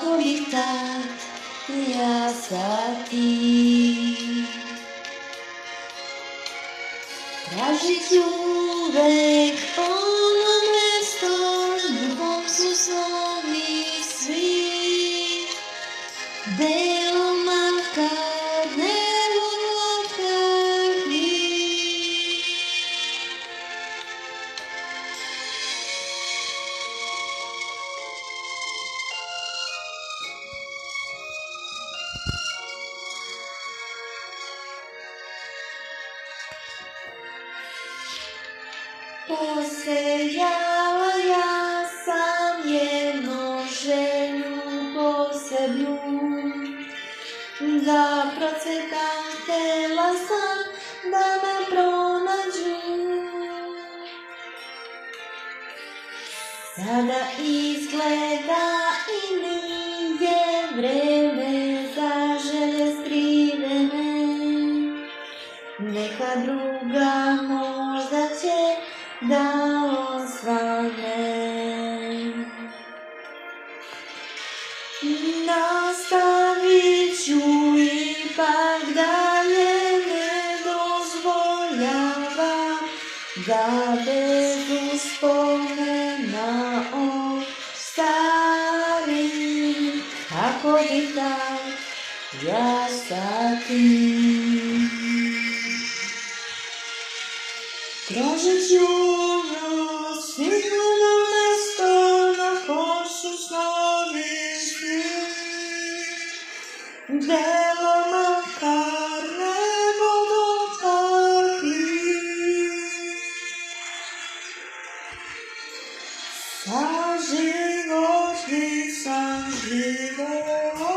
kako bi tak ja sa ti. Tražit ću uvek ono mesto, duhom su snovi svi, delo makar nebo otakni. Posejala ja sam jednu želju posebnu, da procvetam, htela sam da me pronađu. Sada izgleda i nigdje vreme za želje skrivene, neka druga možda će da osvane. Nastavit ću ipak dalje, ne dozvoljavam da bez uspomena ostavim, kako bi tak ja sa tim. Tražit ću ono sigurno mesto na košu snovi svi, delo makar nebo dotakli. Sa životnim sam živeo,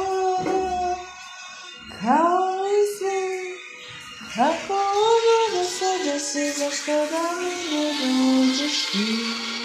kao i sve, kako ono da se desi, zašto da mi ne dođeš ti.